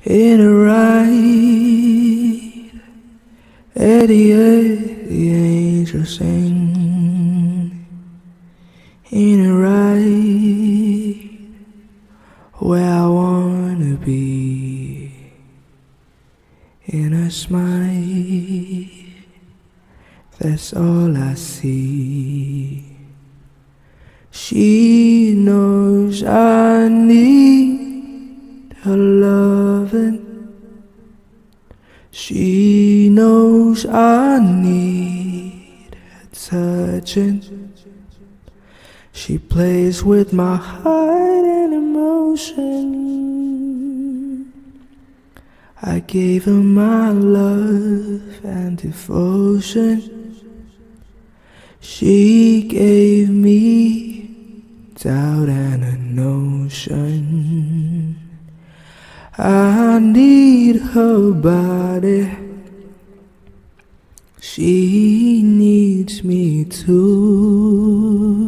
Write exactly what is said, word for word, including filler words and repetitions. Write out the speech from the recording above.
in a ride. Eddie, Eddie, the angels sing in a ride where I wanna be, in a smile, that's all I see. She knows I need her loving. She knows I need her touching. She plays with my heart and emotion. I gave her my love and devotion. She gave me doubt and a notion. I need her body. She needs me too.